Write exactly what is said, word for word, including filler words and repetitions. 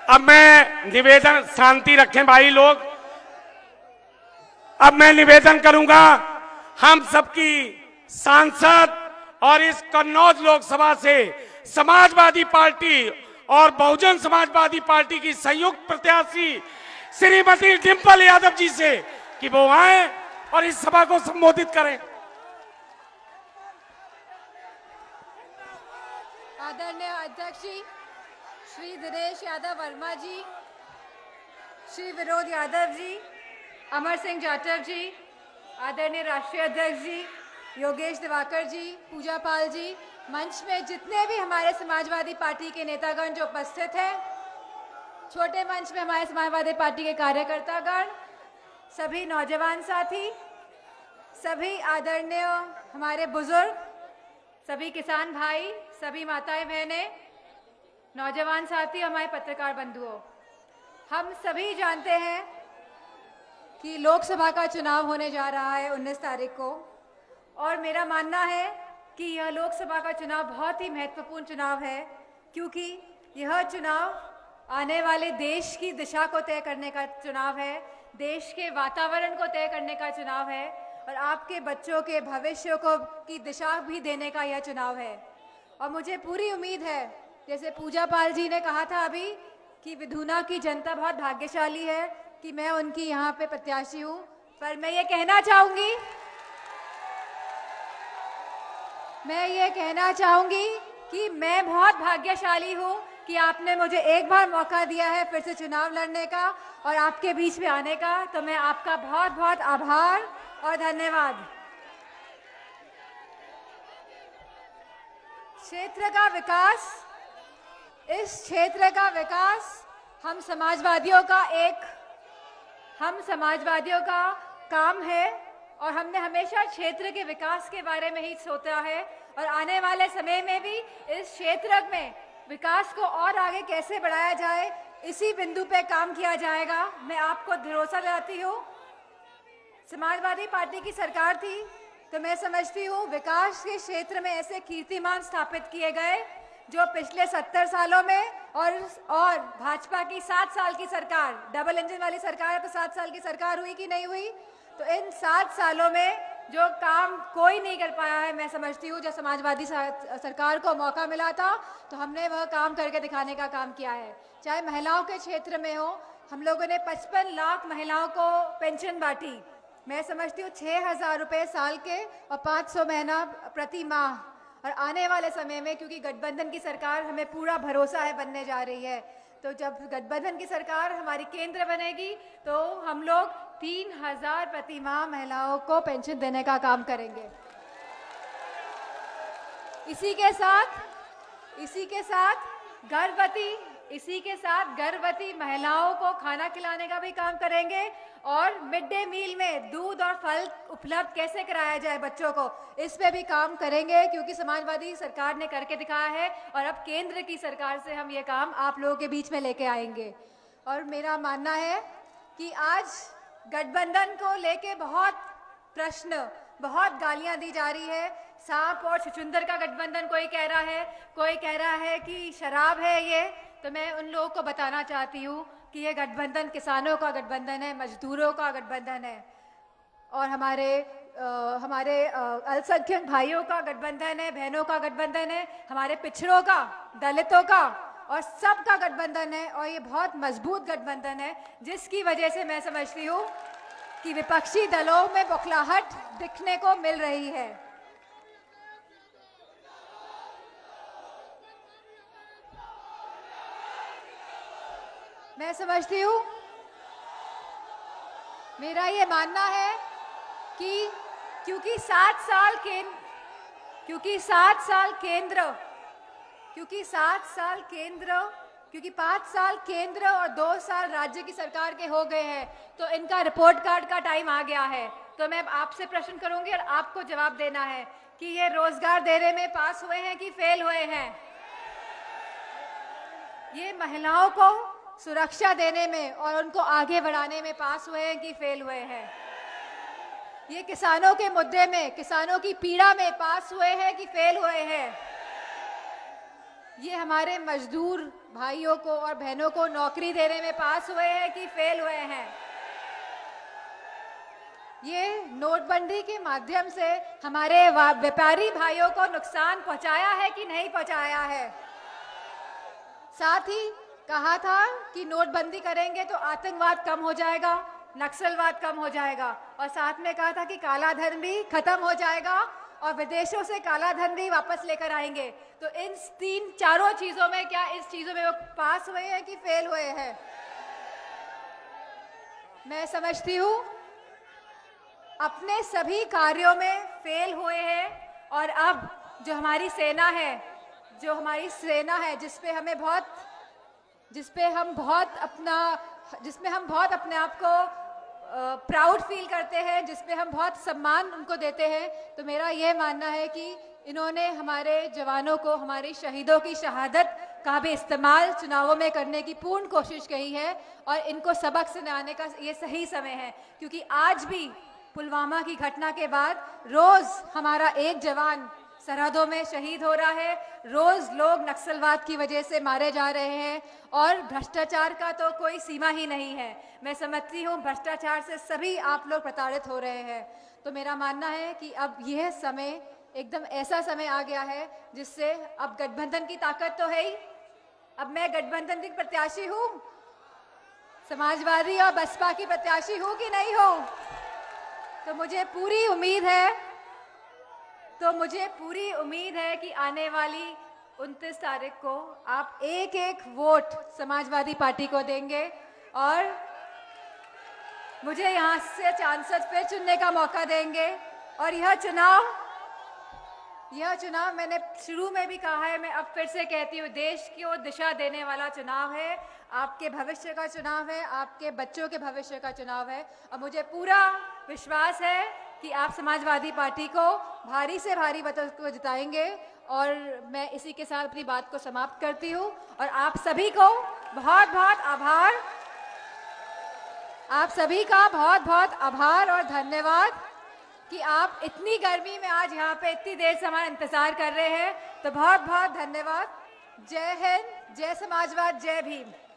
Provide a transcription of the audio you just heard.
अब मैं निवेदन, शांति रखें भाई लोग। अब मैं निवेदन करूंगा हम सबकी सांसद और इस कन्नौज लोकसभा से समाजवादी पार्टी और बहुजन समाजवादी पार्टी की संयुक्त प्रत्याशी श्रीमती डिंपल यादव जी से कि वो आए और इस सभा को संबोधित करें। आदरणीय अध्यक्ष जी श्री दिनेश यादव वर्मा जी, श्री विनोद यादव जी, अमर सिंह जाटव जी, आदरणीय राष्ट्रीय अध्यक्ष जी योगेश दिवाकर जी, पूजा पाल जी, मंच में जितने भी हमारे समाजवादी पार्टी के नेतागण जो उपस्थित हैं, छोटे मंच में हमारे समाजवादी पार्टी के कार्यकर्तागण, सभी नौजवान साथी, सभी आदरणीय हमारे बुजुर्ग, सभी किसान भाई, सभी माताएं बहनें, नौजवान साथी, हमारे पत्रकार बंधुओं, हम सभी जानते हैं कि लोकसभा का चुनाव होने जा रहा है उन्नीस तारीख को, और मेरा मानना है कि यह लोकसभा का चुनाव बहुत ही महत्वपूर्ण चुनाव है, क्योंकि यह चुनाव आने वाले देश की दिशा को तय करने का चुनाव है, देश के वातावरण को तय करने का चुनाव है और आपके बच्चों के भविष्य को की दिशा भी देने का यह चुनाव है। और मुझे पूरी उम्मीद है, जैसे पूजा पाल जी ने कहा था अभी कि विधुना की जनता बहुत भाग्यशाली है कि मैं उनकी यहाँ पे प्रत्याशी हूँ, पर मैं ये कहना चाहूँगी मैं ये कहना चाहूँगी कि मैं बहुत भाग्यशाली हूँ कि आपने मुझे एक बार मौका दिया है फिर से चुनाव लड़ने का और आपके बीच में आने का, तो मैं आपका बहुत बहुत आभार और धन्यवाद। क्षेत्र का विकास, इस क्षेत्र का विकास हम समाजवादियों का एक हम समाजवादियों का काम है और हमने हमेशा क्षेत्र के विकास के बारे में ही सोचा है और आने वाले समय में भी इस क्षेत्र में विकास को और आगे कैसे बढ़ाया जाए इसी बिंदु पे काम किया जाएगा। मैं आपको भरोसा दिलाती हूँ, समाजवादी पार्टी की सरकार थी तो मैं समझती हूँ विकास के क्षेत्र में ऐसे कीर्तिमान स्थापित किए गए जो पिछले सत्तर सालों में और और भाजपा की सात साल की सरकार, डबल इंजन वाली सरकार है तो सात साल की सरकार हुई कि नहीं हुई, तो इन सात सालों में जो काम कोई नहीं कर पाया है, मैं समझती हूँ जब समाजवादी सरकार को मौका मिला था तो हमने वह काम करके दिखाने का काम किया है। चाहे महिलाओं के क्षेत्र में हो, हम लोगों ने पचपन लाख महिलाओं को पेंशन बांटी, मैं समझती हूँ छः हजार रुपये साल के और पाँच सौ महीना प्रति माह, और आने वाले समय में क्योंकि गठबंधन की सरकार हमें पूरा भरोसा है बनने जा रही है, तो जब गठबंधन की सरकार हमारी केंद्र बनेगी तो हम लोग तीन हजार प्रति माह महिलाओं को पेंशन देने का काम करेंगे। इसी के साथ इसी के साथ गर्भवती इसी के साथ गर्भवती महिलाओं को खाना खिलाने का भी काम करेंगे और मिड डे मील में दूध और फल उपलब्ध कैसे कराया जाए बच्चों को, इस पे भी काम करेंगे क्योंकि समाजवादी सरकार ने करके दिखाया है और अब केंद्र की सरकार से हम ये काम आप लोगों के बीच में लेके आएंगे। और मेरा मानना है कि आज गठबंधन को लेके बहुत प्रश्न, बहुत गालियां दी जा रही है, सांप और छुछुंदर का गठबंधन कोई कह रहा है, कोई कह रहा है कि शराब है ये, तो मैं उन लोगों को बताना चाहती हूँ कि ये गठबंधन किसानों का गठबंधन है, मजदूरों का गठबंधन है और हमारे आ, हमारे अल्पसंख्यक भाइयों का गठबंधन है, बहनों का गठबंधन है, हमारे पिछड़ों का, दलितों का और सबका गठबंधन है और ये बहुत मजबूत गठबंधन है, जिसकी वजह से मैं समझती हूँ कि विपक्षी दलों में बौखलाहट दिखने को मिल रही है। मैं समझती हूँ, मेरा ये मानना है कि क्योंकि सात साल केंद्र क्योंकि सात साल केंद्र क्योंकि सात साल केंद्र क्योंकि पाँच साल केंद्र और दो साल राज्य की सरकार के हो गए हैं, तो इनका रिपोर्ट कार्ड का टाइम आ गया है। तो मैं आपसे प्रश्न करूंगी और आपको जवाब देना है कि ये रोजगार देने में पास हुए हैं कि फेल हुए हैं, ये महिलाओं को सुरक्षा देने में और उनको आगे बढ़ाने में पास हुए हैं कि फेल हुए हैं, ये किसानों के मुद्दे में, किसानों की पीड़ा में पास हुए हैं कि फेल हुए हैं, ये हमारे मजदूर भाइयों को और बहनों को नौकरी देने में पास हुए हैं कि फेल हुए हैं? ये नोटबंदी के माध्यम से हमारे व्यापारी भाइयों को नुकसान पहुंचाया है कि नहीं पहुंचाया है? साथ ही कहा था कि नोटबंदी करेंगे तो आतंकवाद कम हो जाएगा, नक्सलवाद कम हो जाएगा, और साथ में कहा था कि काला धन भी खत्म हो जाएगा और विदेशों से काला धन भी वापस लेकर आएंगे। तो इन तीन चारों चीजों में क्या इस चीजों में वो पास हुए हैं कि फेल हुए हैं? मैं समझती हूँ अपने सभी कार्यों में फेल हुए हैं। और अब जो हमारी सेना है जो हमारी सेना है जिसपे हमें बहुत जिसपे हम बहुत अपना जिसमें हम बहुत अपने आप को प्राउड फील करते हैं, जिसपे हम बहुत सम्मान उनको देते हैं, तो मेरा यह मानना है कि इन्होंने हमारे जवानों को, हमारे शहीदों की शहादत का भी इस्तेमाल चुनावों में करने की पूर्ण कोशिश की है और इनको सबक सुनाने का ये सही समय है। क्योंकि आज भी पुलवामा की घटना के बाद रोज हमारा एक जवान सरहदों में शहीद हो रहा है, रोज लोग नक्सलवाद की वजह से मारे जा रहे हैं और भ्रष्टाचार का तो कोई सीमा ही नहीं है। मैं समझती हूँ भ्रष्टाचार से सभी आप लोग प्रताड़ित हो रहे हैं। तो मेरा मानना है कि अब यह समय एकदम ऐसा समय आ गया है जिससे अब गठबंधन की ताकत तो है ही। अब मैं गठबंधन की प्रत्याशी हूँ, समाजवादी और बसपा की प्रत्याशी हूँ कि नहीं हूँ? तो मुझे पूरी उम्मीद है तो मुझे पूरी उम्मीद है कि आने वाली उनतीस तारीख को आप एक एक वोट समाजवादी पार्टी को देंगे और मुझे यहाँ से सांसद फिर चुनने का मौका देंगे। और यह चुनाव यह चुनाव मैंने शुरू में भी कहा है, मैं अब फिर से कहती हूँ, देश को दिशा देने वाला चुनाव है, आपके भविष्य का चुनाव है, आपके बच्चों के भविष्य का चुनाव है। और मुझे पूरा विश्वास है कि आप समाजवादी पार्टी को भारी से भारी मतों को जिताएंगे। और मैं इसी के साथ अपनी बात को समाप्त करती हूँ और आप सभी को बहुत बहुत आभार आप सभी का बहुत बहुत आभार और धन्यवाद कि आप इतनी गर्मी में आज यहाँ पे इतनी देर से हमारा इंतजार कर रहे हैं। तो बहुत बहुत धन्यवाद। जय हिंद, जय समाजवाद, जय भीम।